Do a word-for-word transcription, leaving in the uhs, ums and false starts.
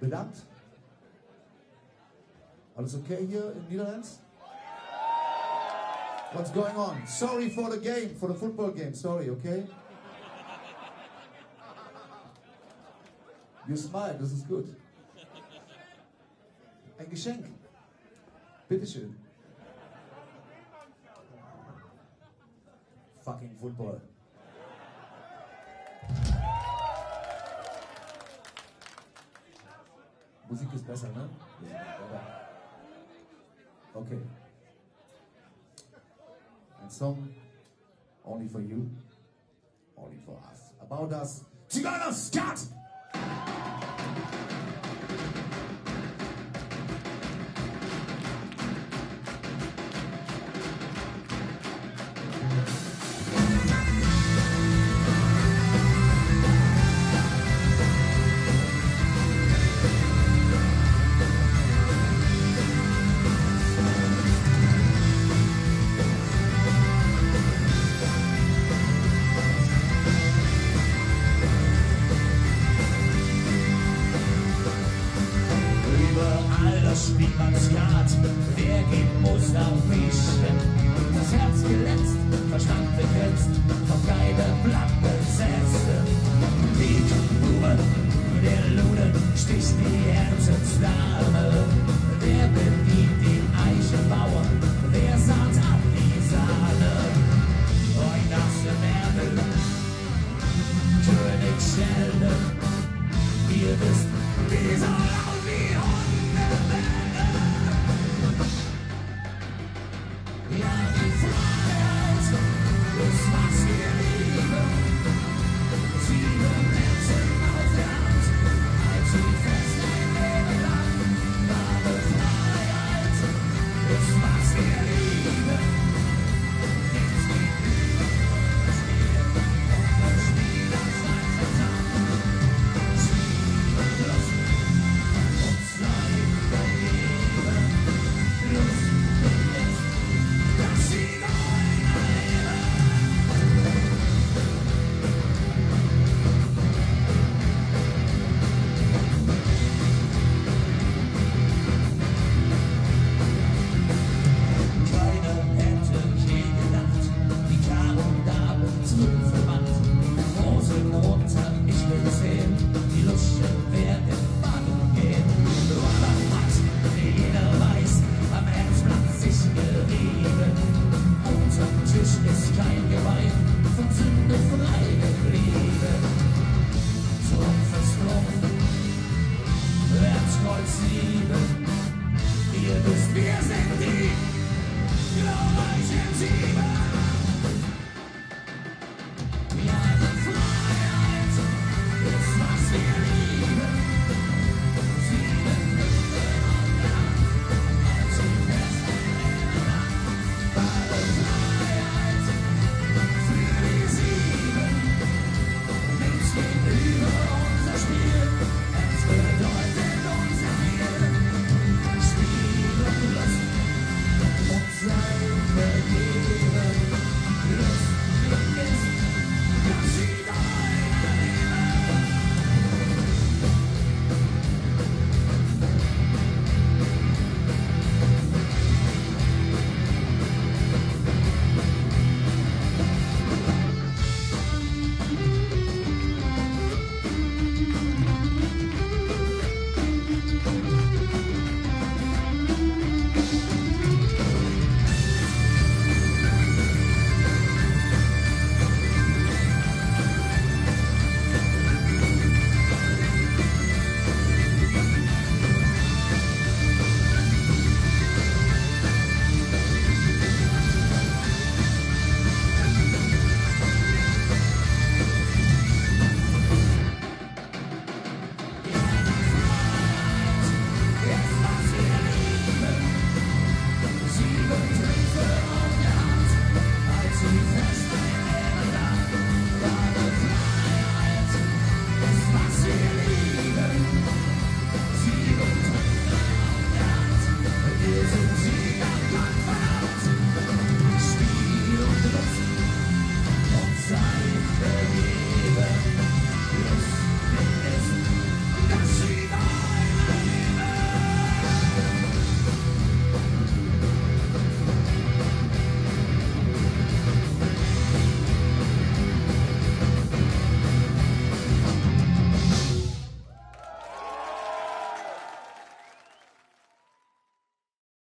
bedankt. Alles okay hier in Netherlands? What's going on? Sorry for the game, for the football game. Sorry, okay? You smile, das ist gut. Ein Geschenk. Bitteschön. Fucking Football. Musik ist besser, ne? Okay. Ein Song only for you, only for us. About us. Zigeuners, cut! Spielt man Skat, wer geht, muss aufwischen. Das Herz geletzt, Verstand begrenzt, vom Geide Blatt besessen. Die Uhren, der Luden sticht die Herzensdame. Wer bedient den Eichenbauer, wer saht ab die Sahne. Euch das Erde, König Schelde, ihr wisst, wie so laut wie Hunde. Ja, die Freiheit ist, was wir lieben. Sieben Herzen auf der Hand, halt sie fest ein Leben lang. Wahre Freiheit ist, was wir lieben. Nichts geht über das Spiel und das Spiel das sein Vertrauen. Spiel und Lust und Zeit vergeben. Lust und Lust. Das Sieg einer Ehre. Keiner hätte je gedacht, die Karo Dame zwölf verwandt. Hosen runter, ich will sehen, die Luschen werden baden gehen. Robert hat, wie jeder weiß, am Herzblatt sich gerieben. Unterm Tisch ist kein Geweih, von Sünde frei geblieben. Trumpf ist Trumpf, Herzkreuz sieben.